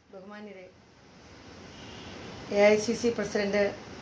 ബഹുമാന്യരെ, AICC president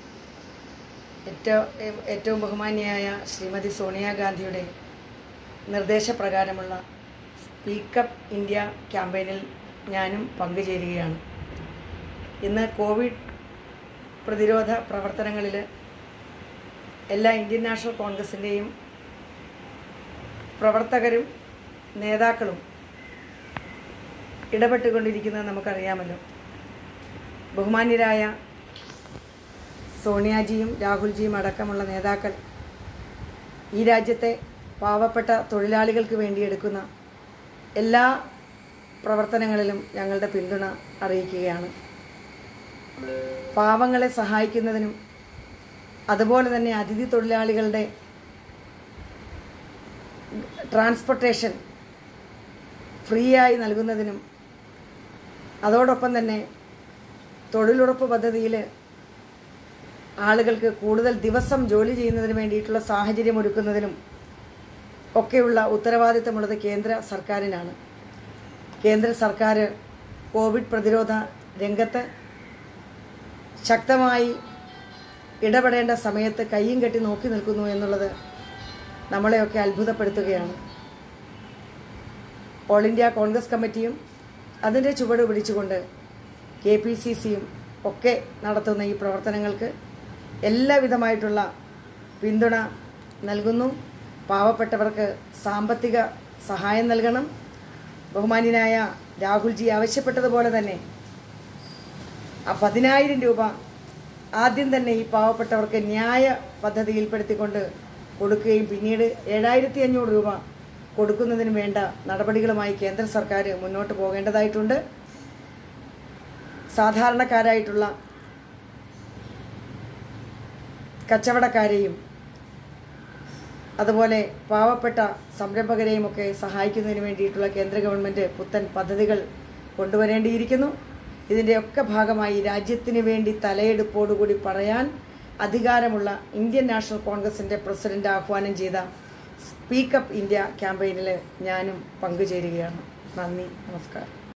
ഏറ്റവും ബഹുമാന്യയായ ശ്രീമതി സോണിയാഗാന്ധിയുടെ നിർദ്ദേശപ്രകാരമുള്ള speak up India ക്യാമ്പയിനിൽ ഞാനും പങ്കുചേരുകയാണ്. ഇന്ന് കോവിഡ് പ്രതിരോധ പ്രവർത്തനങ്ങളിൽ എല്ലാ ഇന്ത്യൻ നാഷണൽ കോൺഗ്രസിൻ്റെയും പ്രവർത്തകരും നേതാക്കളും ഇടപെട്ടുകൊണ്ടിരിക്കുന്നത് നമുക്കറിയാമല്ലോ. ബഹുമാന്യരായ സോണിയാജിയും രാഹുൽജിയും അടക്കമുള്ള നേതാക്കൾ ഈ രാജ്യത്തെ പാവപ്പെട്ട തൊഴിലാളികൾക്ക് വേണ്ടി എടുക്കുന്ന എല്ലാ പ്രവർത്തനങ്ങളിലും ഞങ്ങളുടെ പിന്തുണ അറിയിക്കുകയാണ്. പാവങ്ങളെ സഹായിക്കുന്നതിനും അതുപോലെ തന്നെ അതിഥി തൊഴിലാളികളുടെ ട്രാൻസ്പോർട്ടേഷൻ ഫ്രീ ആയി നൽകുന്നതിനും അതോടൊപ്പം തന്നെ തൊഴിലുറപ്പ് പദ്ധതിയിൽ ആളുകൾക്ക് കൂടുതൽ ദിവസം ജോലി ചെയ്യുന്നതിന് വേണ്ടിയിട്ടുള്ള സാഹചര്യം ഒരുക്കുന്നതിനും ഒക്കെയുള്ള ഉത്തരവാദിത്തമുള്ളത് കേന്ദ്ര സർക്കാരിനാണ്. കേന്ദ്ര സർക്കാർ കോവിഡ് പ്രതിരോധ രംഗത്ത് ശക്തമായി ഇടപെടേണ്ട സമയത്ത് കയ്യും കെട്ടി നോക്കി നിൽക്കുന്നു എന്നുള്ളത് നമ്മളെയൊക്കെ അത്ഭുതപ്പെടുത്തുകയാണ്. ഓൾ ഇന്ത്യ കോൺഗ്രസ് കമ്മിറ്റിയും അതിൻ്റെ ചുവട് പിടിച്ചുകൊണ്ട് KPCCയും ഒക്കെ നടത്തുന്ന ഈ പ്രവർത്തനങ്ങൾക്ക് എല്ലാവിധമായിട്ടുള്ള പിന്തുണ നൽകുന്നു. പാവപ്പെട്ടവർക്ക് സാമ്പത്തിക സഹായം നൽകണം. ബഹുമാന്യനായ രാഹുൽജി ആവശ്യപ്പെട്ടതുപോലെ തന്നെ ആ 10,000 രൂപ ആദ്യം തന്നെ ഈ പാവപ്പെട്ടവർക്ക് ന്യായ പദ്ധതിയിൽപ്പെടുത്തിക്കൊണ്ട് കൊടുക്കുകയും പിന്നീട് 7,500 രൂപ കൊടുക്കുന്നതിന് വേണ്ട നടപടികളുമായി കേന്ദ്ര സർക്കാർ മുന്നോട്ട് പോകേണ്ടതായിട്ടുണ്ട്. സാധാരണക്കാരായിട്ടുള്ള കച്ചവടക്കാരെയും അതുപോലെ പാവപ്പെട്ട സംരംഭകരെയും ഒക്കെ സഹായിക്കുന്നതിന് വേണ്ടിയിട്ടുള്ള കേന്ദ്ര ഗവൺമെൻറ് പുത്തൻ പദ്ധതികൾ കൊണ്ടുവരേണ്ടിയിരിക്കുന്നു. ഇതിൻ്റെയൊക്കെ ഭാഗമായി രാജ്യത്തിന് വേണ്ടി തലയെടുപ്പോടുകൂടി പറയാൻ അധികാരമുള്ള ഇന്ത്യൻ നാഷണൽ കോൺഗ്രസിൻ്റെ പ്രസിഡന്റ് ആഹ്വാനം ചെയ്ത സ്പീക്കപ്പ് ഇന്ത്യ ക്യാമ്പയിനിൽ ഞാനും പങ്കുചേരുകയാണ്. നന്ദി, നമസ്കാരം.